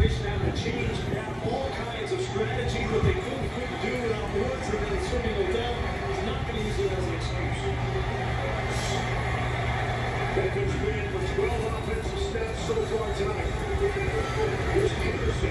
situation, having to change all kinds of strategies that they couldn't do without Woods, and then certainly Odell is not going to use it as an excuse. Beckham ran for 12 offensive snaps so far tonight. Here's Peterson.